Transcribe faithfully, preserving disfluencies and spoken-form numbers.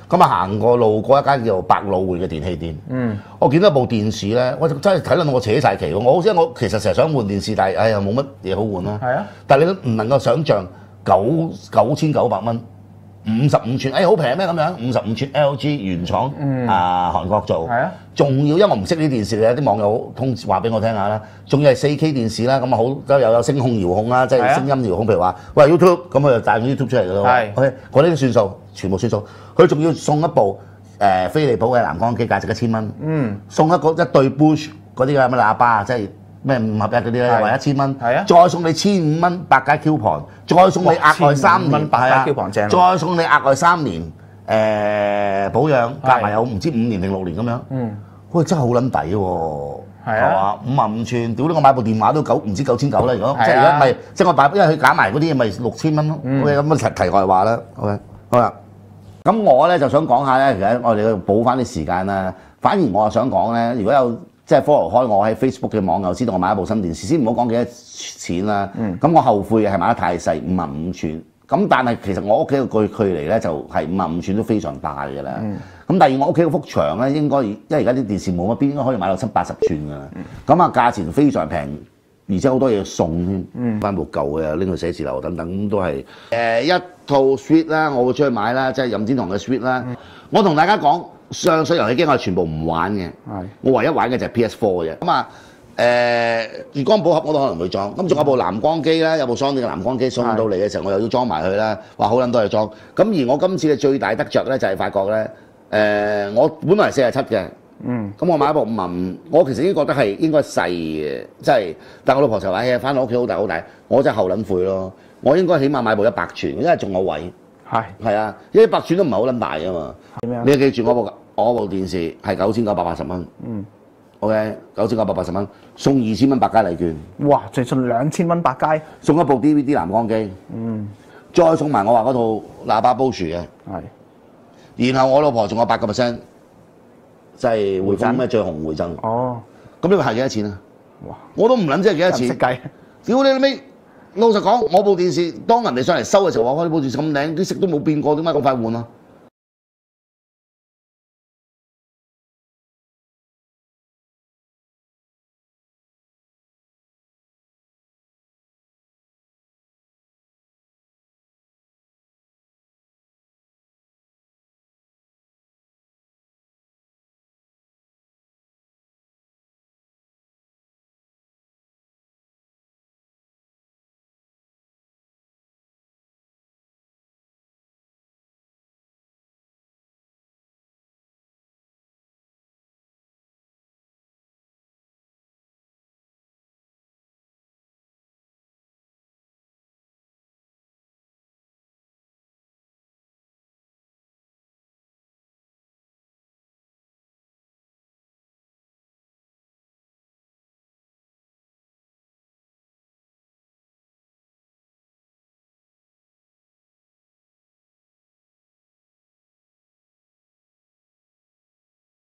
咁啊行過路過一間叫做百老匯嘅電器店，嗯，我見到部電視咧，我真係睇到我扯晒旗喎！我即係我其實成日想換電視，但係哎呀冇乜嘢好換啦。係啊，但係你都唔能夠想像九九千九百蚊。五十五寸，誒好平咩咁樣？五十五寸 L G 原廠，嗯、啊韓國做，係啊，仲要因為我唔識呢啲電視嘅，啲網友通話俾我聽下啦，仲要係四 K 電視啦，咁啊好都有有聲控遙控啦，即係聲音遙控，譬如話喂 YouTube，咁佢就彈咗 YouTube 出嚟㗎咯喎，OK，嗰啲都算數，全部算數，佢仲要送一部誒、呃、飛利浦嘅藍光機，價值一千蚊，嗯，送一個一對 Bush 嗰啲嘅乜喇叭啊，即係。咩五合一嗰啲咧，話一千蚊，再送你千五蚊百佳 coupon，再送你額外三年百佳 coupon正，再送你額外三年誒保養，夾埋有唔知五年定六年咁樣。嗯，喂真係好撚抵喎，係嘛？五啊五寸，屌你我買部電話都九唔知九千九啦，如果即係如果唔係，即係我買，因為佢減埋嗰啲嘢咪六千蚊咯。OK，咁啊題題外話啦。OK，好啦，咁我咧就想講下咧，其實我哋要補翻啲時間啦。反而我係想講咧，如果有即係 follow 開我喺 Facebook 嘅網友知道我買一部新電視，先唔好講幾多錢啦。咁、嗯、我後悔嘅係買得太細，五啊五寸。咁但係其實我屋企個距距離咧就係五啊五寸都非常大嘅啦。咁、嗯、第二我屋企嗰幅牆咧應該，因為而家啲電視冇乜邊，應該可以買到七八十寸㗎啦。咁啊、嗯、價錢非常平，而且好多嘢送添。翻、嗯、部舊嘅拎去寫字樓等等都係誒一套 suite 啦，我會出去買啦，即係任天堂嘅 suite 啦。嗯、我同大家講。上水遊戲機我係全部唔玩嘅，我唯一玩嘅就係 P S 四 嘅啫。咁啊，誒月光寶盒我都可能會裝。咁仲有部藍光機啦，有部 Sony 嘅藍光機送到嚟嘅時候，我又要裝埋佢啦。話好撚多嘢裝。咁而我今次嘅最大得着咧，就係發覺咧，誒、呃、我本來係四十七嘅，嗯，咁我買一部五啊五，我其實已經覺得係應該細嘅，即係。但我老婆就話：誒翻到屋企好大好大，我真係後撚悔咯。我應該起碼買部一百寸，因為仲有位。係係啊，因為一百寸都唔係好撚大啊嘛。點樣？你要記住我部我部電視係九千九百八十蚊。嗯。OK， 九千九百八十蚊，送二千蚊百佳禮券。哇！仲送兩千蚊百佳，送一部 D V D 藍光機。嗯。再送埋我話嗰套喇叭 Bose 嘅。係。然後我老婆仲有八個 percent， 即係匯豐咩最紅回贈。哦。咁呢個係幾多錢啊？哇！我都唔撚知係幾多錢。唔識計。屌你老味！老實講，我部電視當人哋上嚟收嘅時候話：我呢部電視咁靚，啲色都冇變過，點解咁快換啊？